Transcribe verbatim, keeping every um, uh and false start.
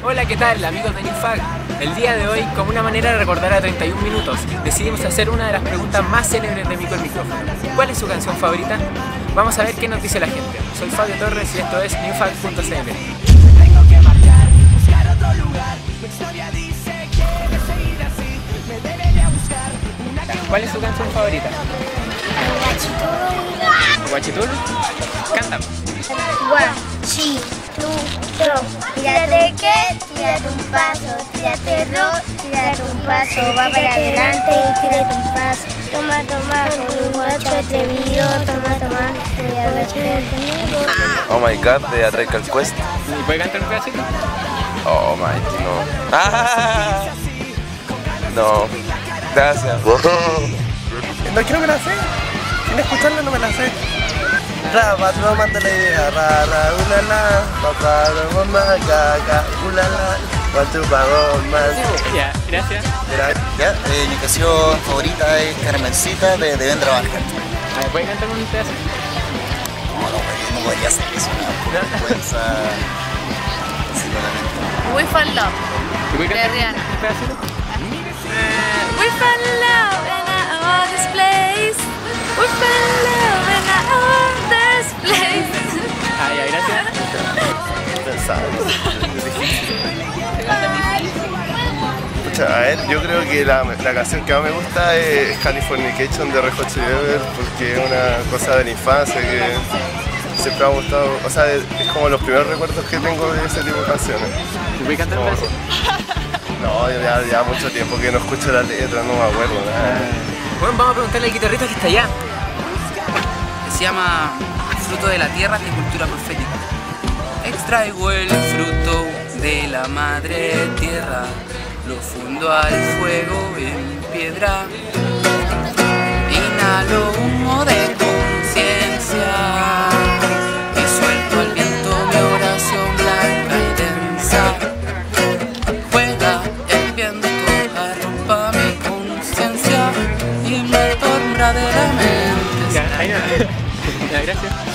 Hola, ¿qué tal, amigos de Newfag? El día de hoy, como una manera de recordar a treinta y un minutos, decidimos hacer una de las preguntas más célebres de Mico el Micrófono. ¿Cuál es su canción favorita? Vamos a ver qué nos dice la gente. Soy Fabio Torres y esto es Newfag punto c l. ¿Cuál es su canción favorita? ¿Guachiturro? Cántame. Guachiturro. Tírate que, tírate un paso, tírate ro, tírate un paso, va para adelante y tírate un paso. Toma, toma, con un guacho atrevido, toma, toma, te abrazo conmigo. Oh my god, de A Tribe Called Quest. ¿Y puede cantar un pedacito? Oh my, no. ¡Ah! No, gracias. No, es que no me la sé. Sin escucharla no me la sé. Ra, patrón, manda la idea. Ra, ra, ulala. Papá, mamá, caca, ulala. Cuatro pagón más. Ya, gracias. Ya, eh, mi canción favorita es Carmencita de Deben Trabajar. A ver, ¿puede cantar un pedacito? No, no, no podría hacer eso. Una vergüenza. We Fall Love, ¿Y puede de cantar Rihanna. un pedacito? We fall in love in our this place. We fall in love in our this place. Ah, ya, gracias. A ver, yo creo que la, la canción que más me gusta es Californication de Red Hot Chili Peppers, porque es una cosa de la infancia que siempre me ha gustado, o sea, es como los primeros recuerdos que tengo de ese tipo de canciones. ¿Y puede cantar un pedacito? No, yo ya, ya mucho tiempo que no escucho la letra, no me acuerdo nada. Bueno, vamos a preguntarle al guitarrista que está allá. Se llama Fruto de la Tierra de Cultura Profética. Extraigo el fruto de la madre tierra, lo fundo al fuego en piedra. Inhalo humo de conciencia y suelto al viento mi oración blanca y densa. Juega el viento, arropa mi conciencia y me torna de la mente. Ya, ahí no. Ya, gracias.